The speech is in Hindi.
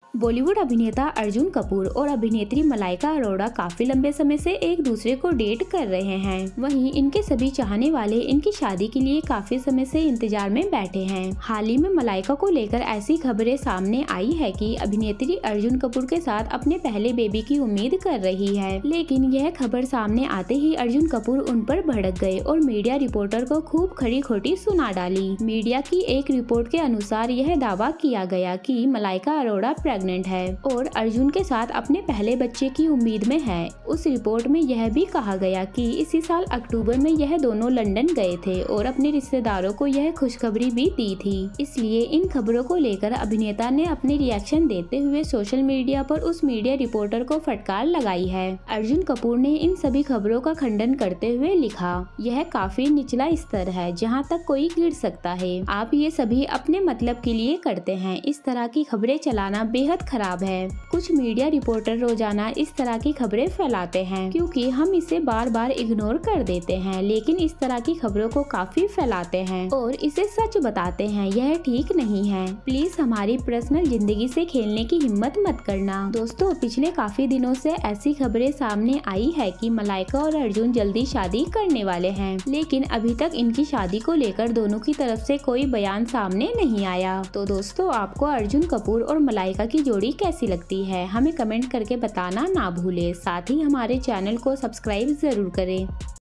बॉलीवुड अभिनेता अर्जुन कपूर और अभिनेत्री मलाइका अरोड़ा काफी लंबे समय से एक दूसरे को डेट कर रहे हैं। वहीं इनके सभी चाहने वाले इनकी शादी के लिए काफी समय से इंतजार में बैठे हैं। हाल ही में मलाइका को लेकर ऐसी खबरें सामने आई है कि अभिनेत्री अर्जुन कपूर के साथ अपने पहले बेबी की उम्मीद कर रही है, लेकिन यह खबर सामने आते ही अर्जुन कपूर उन पर भड़क गए और मीडिया रिपोर्टर को खूब खरी खोटी सुना डाली। मीडिया की एक रिपोर्ट के अनुसार यह दावा किया गया कि मलाइका अरोड़ा प्रेग्नेंट है और अर्जुन के साथ अपने पहले बच्चे की उम्मीद में है। उस रिपोर्ट में यह भी कहा गया कि इसी साल अक्टूबर में यह दोनों लंदन गए थे और अपने रिश्तेदारों को यह खुशखबरी भी दी थी। इसलिए इन खबरों को लेकर अभिनेता ने अपने रिएक्शन देते हुए सोशल मीडिया पर उस मीडिया रिपोर्टर को फटकार लगाई है। अर्जुन कपूर ने इन सभी खबरों का खंडन करते हुए लिखा, यह काफी निचला स्तर है जहां तक कोई गिर सकता है। आप ये सभी अपने मतलब के लिए करते हैं। इस तरह की खबरें चलाना बेहद खराब है। कुछ मीडिया रिपोर्टर रोजाना इस तरह की खबरें फैलाते हैं क्योंकि हम इसे बार बार इग्नोर कर देते हैं, लेकिन इस तरह की खबरों को काफी फैलाते हैं और इसे सच बताते हैं। यह ठीक नहीं है। प्लीज हमारी पर्सनल जिंदगी से खेलने की हिम्मत मत करना। दोस्तों, पिछले काफी दिनों से ऐसी खबरें सामने आई है कि मलाइका और अर्जुन जल्दी शादी करने वाले हैं, लेकिन अभी तक इनकी शादी को लेकर दोनों की तरफ से कोई बयान सामने नहीं आया। तो दोस्तों, आपको अर्जुन कपूर और मलाइका की जोड़ी कैसी लगती है, हमें कमेंट करके बताना ना भूले। साथ ही हमारे चैनल को सब्सक्राइब जरूर करें।